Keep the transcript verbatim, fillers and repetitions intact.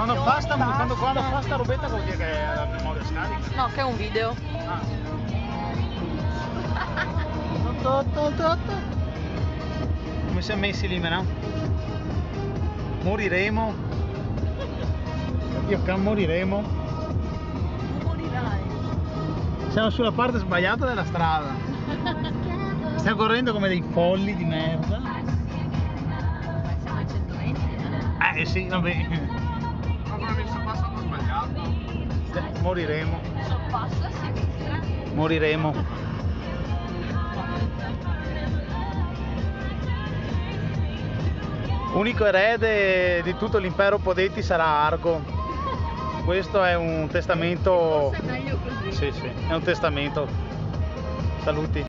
Quando fa sta, quando, quando fa sta robetta vuol dire che è la memoria scarica? No, che è un video. Ah. Come siamo messi lì, no? Moriremo. Io che moriremo. Non morirai. Siamo sulla parte sbagliata della strada. Stiamo correndo come dei folli di merda. Siamo ai centoventi, eh. Eh sì, vabbè. Ma come mi sono passato sbagliato? Moriremo. Sorpasso a sinistra. Moriremo. Unico erede di tutto l'impero Podeti sarà Argo. Questo è un testamento. Forse è meglio così. Sì, sì, è un testamento. Saluti.